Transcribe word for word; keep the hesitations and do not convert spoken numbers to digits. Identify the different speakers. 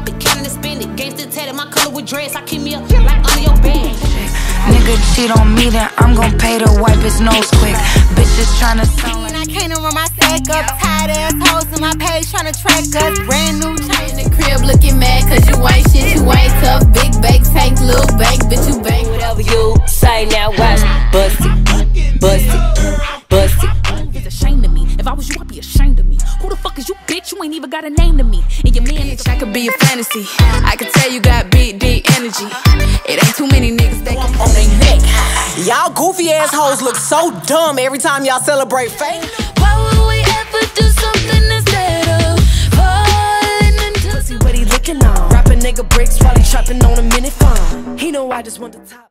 Speaker 1: the counter and spend it. Gangsta tatted my color with dress. I keep me up like under your bed.
Speaker 2: Nigga cheat on me, then I'm gon' pay to wipe his nose quick. Bitches tryna sound like
Speaker 3: I can't run my stack up. Tired ass hoes in my page tryna track us. Brand new chain in the crib looking mad cause you ain't shit, you ain't tough. Big bank tank, little bank, bitch you bank.
Speaker 4: Whatever you say now, watch me. Bust it, bust it, bust it.
Speaker 1: It's ashamed of me. If I was you, I'd be ashamed of me. Who the fuck is you, bitch? You ain't even got a name to me. And your man is
Speaker 5: I could be a fantasy. I could tell you got big, deep energy. It ain't too many niggas that can on their neck.
Speaker 6: Y'all goofy ass hoes look so dumb every time y'all celebrate fame.
Speaker 3: Why would we ever do something instead of falling into?
Speaker 5: See what he looking on. Rapping nigga bricks while he trapping on a minute phone. He know I just want the top.